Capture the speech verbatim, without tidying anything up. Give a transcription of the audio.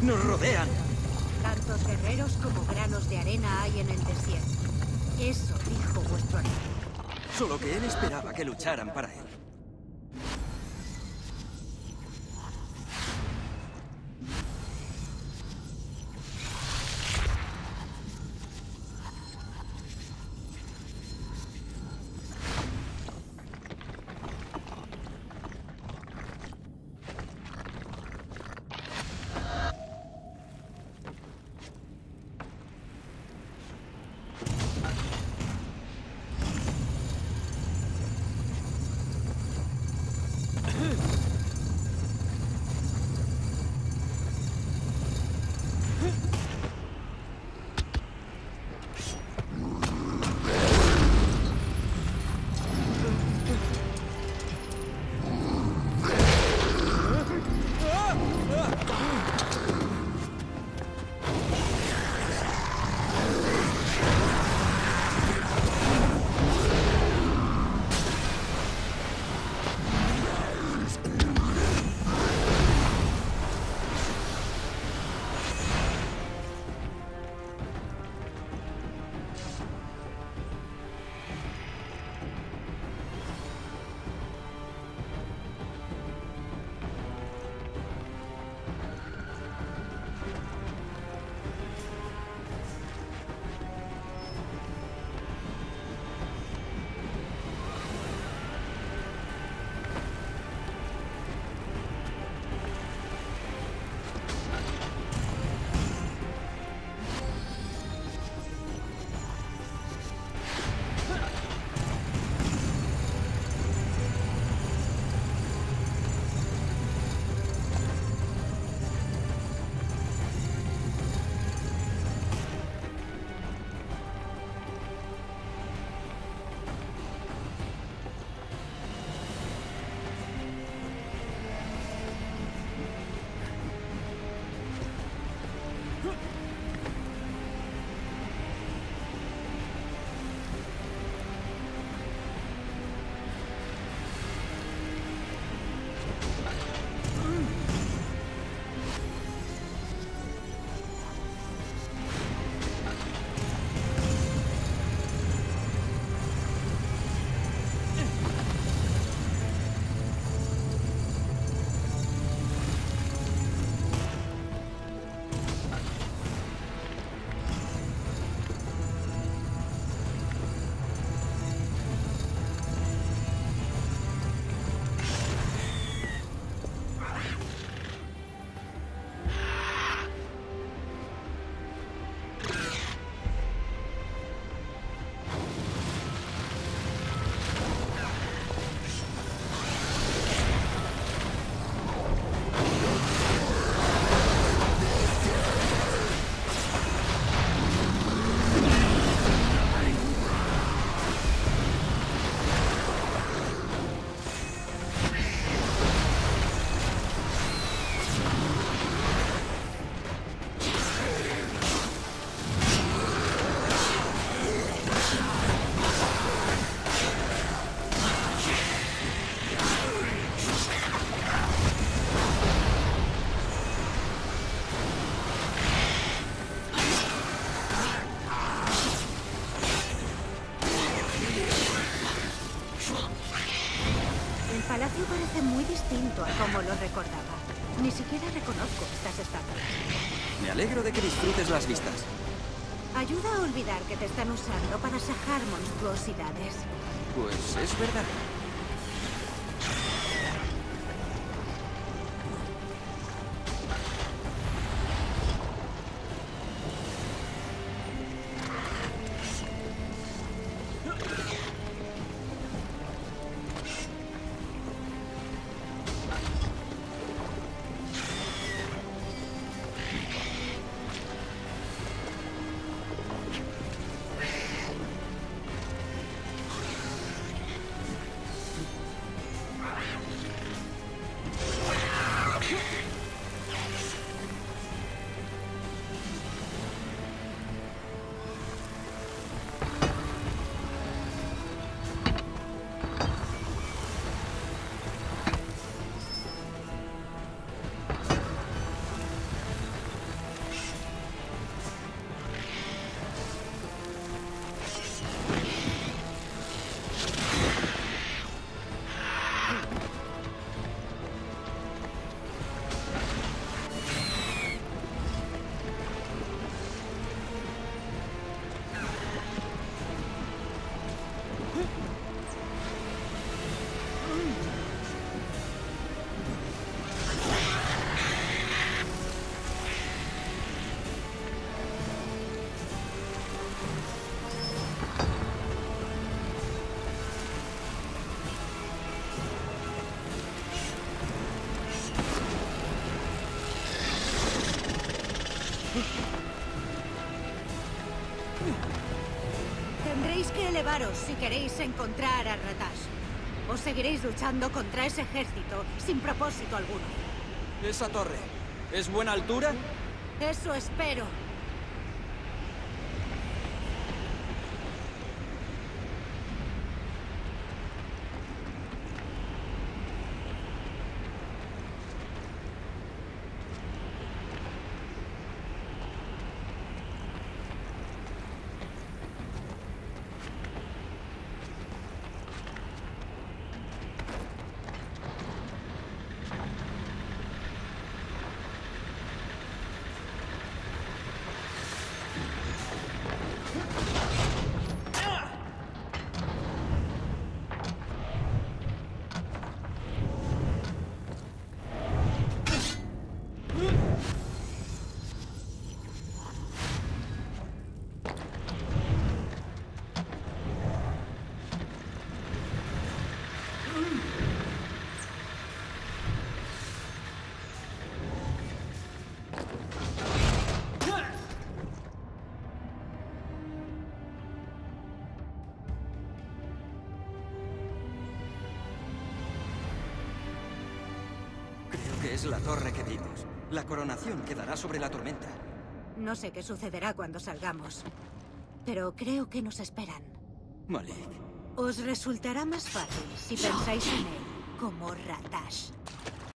¡Nos rodean! Tantos guerreros como granos de arena hay en el desierto. Eso dijo vuestro amigo. Solo que él esperaba que lucharan para él. Parece muy distinto a como lo recordaba. Ni siquiera reconozco estas estatuas. Me alegro de que disfrutes las vistas. Ayuda a olvidar que te están usando para sacar monstruosidades. Pues es verdad. Tendréis que elevaros si queréis encontrar a Ratash. O seguiréis luchando contra ese ejército sin propósito alguno. Esa torre, ¿es buena altura? Eso espero. Creo que es la torre que vimos. La coronación quedará sobre la tormenta. No sé qué sucederá cuando salgamos, pero creo que nos esperan. Malik. Os resultará más fácil si pensáis en él como Ratash.